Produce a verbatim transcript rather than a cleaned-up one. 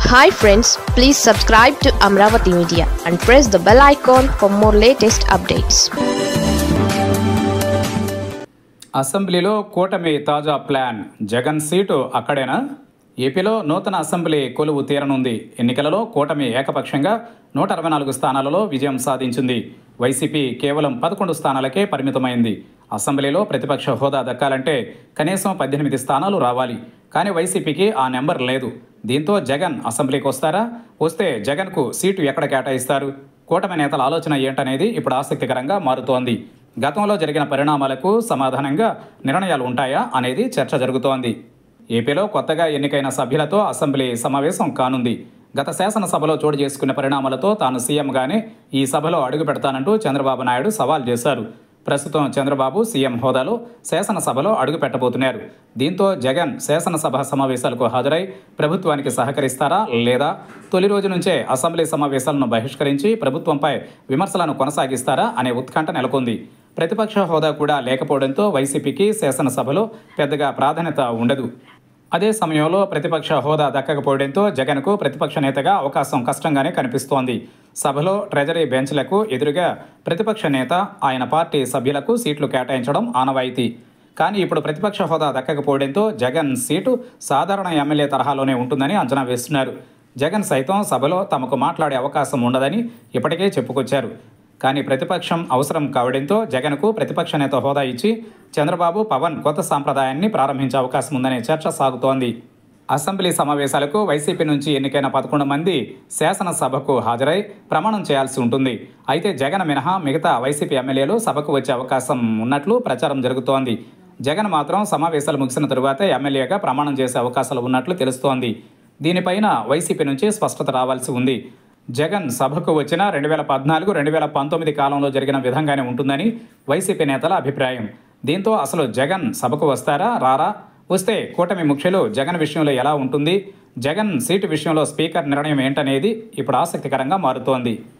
Hi friends, please subscribe to Amravati Media and press the bell icon for more latest updates. అసెంబ్లీలో కూటమి తాజా plan. Jagan seat అక్కడేనా? ఏపీలో నూతన assembly కొలువు తీరనుంది. ఎన్నికలలో కూటమి ఏకపక్షంగా నూట అరవై నాలుగు స్థానాలలో విజయం సాధించింది. వైసీపీ కేవలం పదకొండు స్థానాలకే పరిమితమైంది. అసెంబ్లీలో ప్రతిపక్ష హోదా దక్కాలంటే కనీసం పద్దెనిమిది స్థానాలు రావాలి. కానీ వైసీపీకి ఆ నెంబర్ లేదు. దీంతో జగన్ అసెంబ్లీకి వస్తారా? వస్తే జగన్కు సీటు ఎక్కడ కేటాయిస్తారు? కూటమి నేతల ఆలోచన ఏంటనేది ఇప్పుడు ఆసక్తికరంగా మారుతోంది. గతంలో జరిగిన పరిణామాలకు సమాధానంగా నిర్ణయాలు ఉంటాయా అనేది చర్చ జరుగుతోంది. ఏపీలో కొత్తగా ఎన్నికైన సభ్యులతో అసెంబ్లీ సమావేశం కానుంది. గత శాసనసభలో చోటు చేసుకున్న పరిణామాలతో తాను సీఎంగానే ఈ సభలో అడుగు పెడతానంటూ చంద్రబాబు నాయుడు సవాల్ చేశారు. ప్రస్తుతం చంద్రబాబు సీఎం హోదాలో శాసనసభలో అడుగు పెట్టబోతున్నారు. దీంతో జగన్ శాసనసభ సమావేశాలకు హాజరై ప్రభుత్వానికి సహకరిస్తారా లేదా తొలి రోజు నుంచే అసెంబ్లీ సమావేశాలను బహిష్కరించి ప్రభుత్వంపై విమర్శలను కొనసాగిస్తారా అనే ఉత్కంఠ నెలకొంది. ప్రతిపక్ష హోదా కూడా లేకపోవడంతో వైసీపీకి శాసనసభలో పెద్దగా ప్రాధాన్యత ఉండదు. అదే సమయంలో ప్రతిపక్ష హోదా దక్కకపోవడంతో జగన్కు ప్రతిపక్ష నేతగా అవకాశం కష్టంగానే కనిపిస్తోంది. సభలో ట్రెజరీ బెంచ్లకు ఎదురుగా ప్రతిపక్ష నేత ఆయన పార్టీ సభ్యులకు సీట్లు కేటాయించడం ఆనవాయితీ. కానీ ఇప్పుడు ప్రతిపక్ష హోదా దక్కకపోవడంతో జగన్ సీటు సాధారణ ఎమ్మెల్యే తరహాలోనే ఉంటుందని అంచనా వేస్తున్నారు. జగన్ సైతం సభలో తమకు మాట్లాడే అవకాశం ఉండదని ఇప్పటికే చెప్పుకొచ్చారు. కానీ ప్రతిపక్షం అవసరం కావడంతో జగన్కు ప్రతిపక్ష నేత హోదా ఇచ్చి చంద్రబాబు పవన్ కొత్త సాంప్రదాయాన్ని ప్రారంభించే అవకాశం ఉందనే చర్చ సాగుతోంది. అసెంబ్లీ సమావేశాలకు వైసీపీ నుంచి ఎన్నికైన పదకొండు మంది శాసనసభకు హాజరై ప్రమాణం చేయాల్సి ఉంటుంది. అయితే జగన్ మినహా మిగతా వైసీపీ ఎమ్మెల్యేలు సభకు వచ్చే అవకాశం ఉన్నట్లు ప్రచారం జరుగుతోంది. జగన్ మాత్రం సమావేశాలు ముగిసిన తరువాత ఎమ్మెల్యేగా ప్రమాణం చేసే అవకాశాలు ఉన్నట్లు తెలుస్తోంది. దీనిపైన వైసీపీ నుంచి స్పష్టత రావాల్సి ఉంది. జగన్ సభకు వచ్చిన రెండు వేల పద్నాలుగు రెండు వేల పంతొమ్మిది కాలంలో జరిగిన విధంగానే ఉంటుందని వైసీపీ నేతల అభిప్రాయం. దీంతో అసలు జగన్ సభకు వస్తారా రారా? వస్తే కూటమి ముఖ్యులు జగన్ విషయంలో ఎలా ఉంటుంది? జగన్ సీటు విషయంలో స్పీకర్ నిర్ణయం ఏంటనేది ఇప్పుడు ఆసక్తికరంగా మారుతోంది.